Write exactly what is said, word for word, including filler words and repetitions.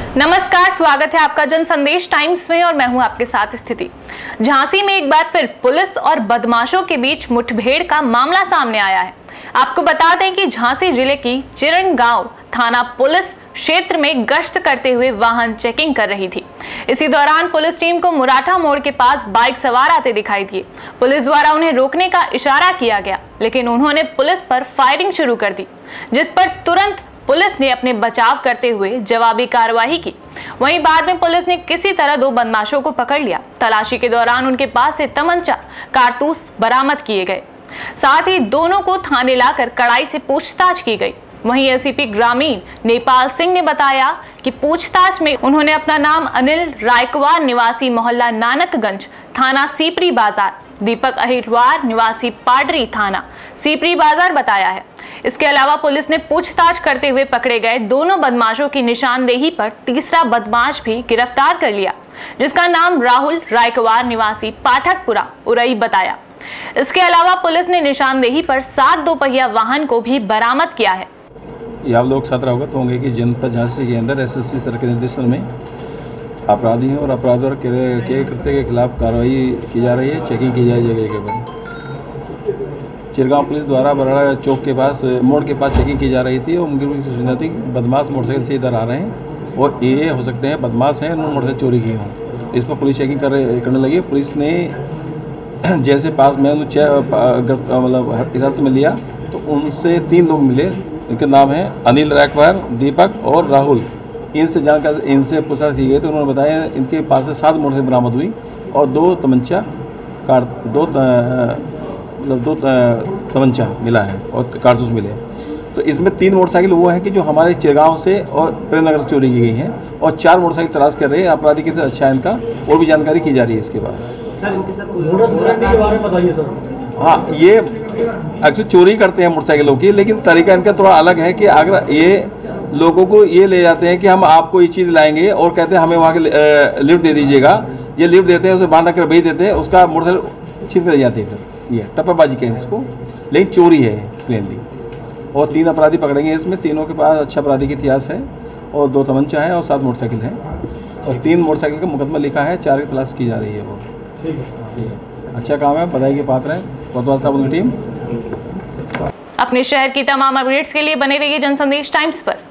नमस्कार, स्वागत है आपका जन संदेश टाइम्स में और मैं हूं आपके साथ स्थिति। झांसी में एक बार फिर पुलिस और बदमाशों के बीच मुठभेड़ का मामला सामने आया है। आपको बता दें कि झांसी जिले की चिरंग गांव थाना पुलिस क्षेत्र में गश्त करते हुए वाहन चेकिंग कर रही थी। इसी दौरान पुलिस टीम को मुराठा मोड़ के पास बाइक सवार आते दिखाई दिए। पुलिस द्वारा उन्हें रोकने का इशारा किया गया, लेकिन उन्होंने पुलिस पर फायरिंग शुरू कर दी, जिस पर तुरंत पुलिस ने अपने बचाव करते हुए जवाबी कार्रवाई की। वहीं बाद में पुलिस ने किसी तरह दो बदमाशों को पकड़ लिया। तलाशी के दौरान उनके पास से तमंचा, कारतूस बरामद किए गए। साथ ही दोनों को थाने लाकर कड़ाई से पूछताछ की गई। वहीं एसीपी ग्रामीण नेपाल सिंह ने बताया कि पूछताछ में उन्होंने अपना नाम अनिल रायकवार निवासी मोहल्ला नानकगंज थाना सीपरी बाजार, दीपक अहिरवार निवासी पाडरी थाना सीपरी बाजार बताया है। इसके अलावा पुलिस ने पूछताछ करते हुए पकड़े गए दोनों बदमाशों की निशानदेही पर तीसरा बदमाश भी गिरफ्तार कर लिया, जिसका नाम राहुल रायकवार निवासी पाठकपुरा उरई बताया। इसके अलावा पुलिस ने निशानदेही पर सात दोपहिया वाहन को भी बरामद किया है। आप लोग साथ अवगत होंगे कि जनपद झांसी के अंदर एसएसपी सर के निर्देशन में अपराधी और अपराधियों के कृत्य के खिलाफ कार्रवाई की जा रही है, चेकिंग की जाए जगह जगह पर। चिरगांव पुलिस द्वारा बराड़ा चौक के पास मोड़ के पास चेकिंग की जा रही थी और उनकी सूचना थी बदमाश मोटरसाइकिल से इधर आ रहे हैं और ये हो सकते हैं बदमाश हैं, उन्होंने मोटरसाइकिल चोरी की हों। इस पर पुलिस चेकिंग कर करने लगी। पुलिस ने जैसे पास में मतलब गिरफ्त में लिया तो उनसे तीन लोग मिले। इनके नाम है अनिल रायकवार, दीपक और राहुल। इनसे जानकर इनसे पूछताछ की गई तो उन्होंने बताया इनके पास से सात मोटरसाइकिल बरामद हुई और दो तमंचा कार दो मतलब दो तमंचा मिला है और कारतूस मिले। तो इसमें तीन मोटरसाइकिल वो हैं कि जो हमारे चिरगांव से और प्रेमनगर से चोरी की गई हैं और चार मोटरसाइकिल तलाश कर रहे हैं अपराधी की। अच्छा है इनका और भी जानकारी की जा रही है इसके बाद। हाँ, ये एक्चुअली चोरी करते हैं मोटरसाइकिलों की, लेकिन तरीका इनका थोड़ा अलग है कि अगर ये लोगों को ये ले जाते हैं कि हम आपको ये चीज़ लाएंगे और कहते हैं हमें वहाँ के लिफ्ट दे दीजिएगा। ये लिफ्ट देते हैं, उसे बांध कर भेज देते हैं, उसका मोटरसाइकिल छीन कर ले जाते हैं। फिर ये टप्पाबाजी कहें इसको, लेकिन चोरी है प्लेनली। और तीन अपराधी पकड़ेंगे इसमें। तीनों के पास अच्छा आपराधिक का इतिहास है और दो तमंचा है और सात मोटरसाइकिल है और तीन मोटरसाइकिल का मुकदमा लिखा है, चार की तलाश की जा रही है। वो अच्छा काम है, बधाई के पात्र है कोतवाल साहब उनकी टीम। अपने शहर की तमाम अपडेट्स के लिए बने रहिए जनसंदेश टाइम्स पर।